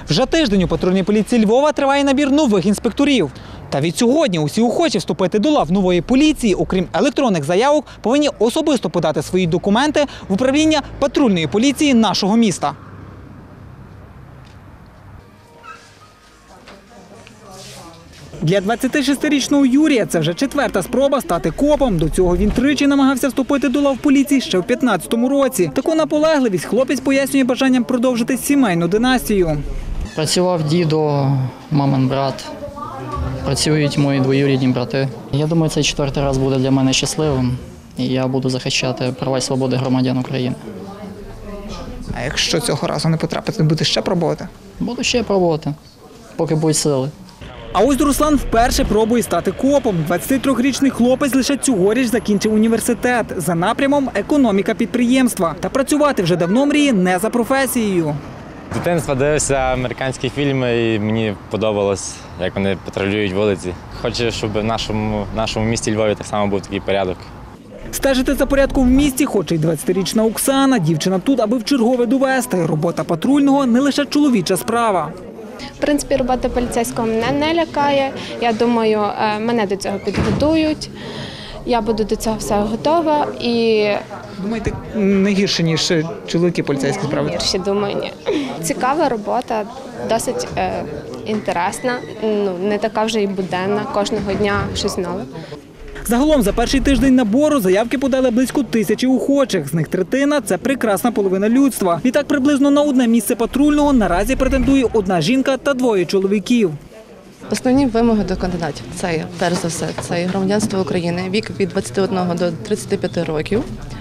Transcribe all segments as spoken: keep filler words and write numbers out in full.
Вже тиждень у патрульній поліції Львова триває набір нових інспекторів. Та від сьогодні усі охочі вступити до лав нової поліції, окрім електронних заявок, повинні особисто подати свої документи в управління патрульної поліції нашого міста. Для двадцятишестирічного Юрія це вже четверта спроба стати копом. До цього він тричі намагався вступити до лав поліції ще в п'ятнадцятому році. Таку наполегливість хлопець пояснює бажанням продовжити сімейну династію. Працював дідо, мамин брат, працюють мої двоюрідні брати. Я думаю, цей четвертий раз буде для мене щасливим, і я буду захищати права і свободи громадян України. А якщо цього разу не потрапити, буде ще пробувати? Буду ще пробувати, поки будуть сили. А ось Руслан вперше пробує стати копом. двадцятитрирічний хлопець лише цьогоріч закінчив університет за напрямом економіка підприємства. Та працювати вже давно мріє не за професією. З дитинства дивився американські фільми і мені подобалось, як вони патрулюють вулиці. Хочу, щоб в нашому, в нашому місті Львові так само був такий порядок. Стежити за порядком в місті хоче й двадцятирічна Оксана. Дівчина тут, аби вчергове довести. Робота патрульного – не лише чоловіча справа. В принципі, робота поліцейського мене не лякає. Я думаю, мене до цього підготують. Я буду до цього все готова. І... Думаєте, не гірше, ніж чоловіки поліцейські справи? Гірше, думаю, ні. Цікава робота, досить е, інтересна, ну, не така вже і буденна, кожного дня щось нове. Загалом за перший тиждень набору заявки подали близько тисячі охочих. З них третина – це прекрасна половина людства. Відтак приблизно на одне місце патрульного наразі претендує одна жінка та двоє чоловіків. Основні вимоги до кандидатів – це, перш за все, це громадянство України, вік від двадцяти одного до тридцяти п'яти років,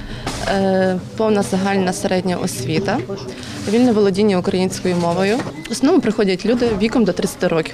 повна загальна середня освіта, вільне володіння українською мовою. В основному приходять люди віком до тридцяти років.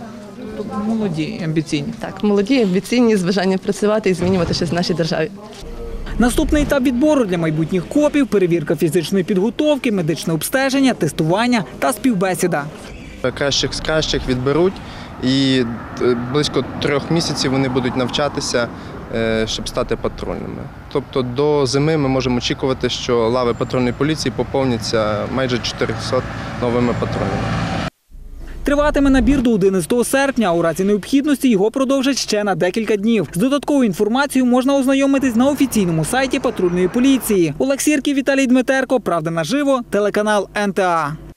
Молоді, амбіційні. Так, молоді, амбіційні, з бажанням працювати і змінювати щось в нашій державі. Наступний етап відбору для майбутніх копів – перевірка фізичної підготовки, медичне обстеження, тестування та співбесіда. Кращих з кращих відберуть і близько трьох місяців вони будуть навчатися, щоб стати патрульними. Тобто до зими ми можемо очікувати, що лави патрульної поліції поповняться майже чотирьохсот новими патрульними. Триватиме набір до одинадцятого серпня, а у разі необхідності його продовжать ще на декілька днів. З додатковою інформацією можна ознайомитись на офіційному сайті патрульної поліції. Олег Сірків, Віталій Дмитерко, Правда наживо, телеканал ен те а.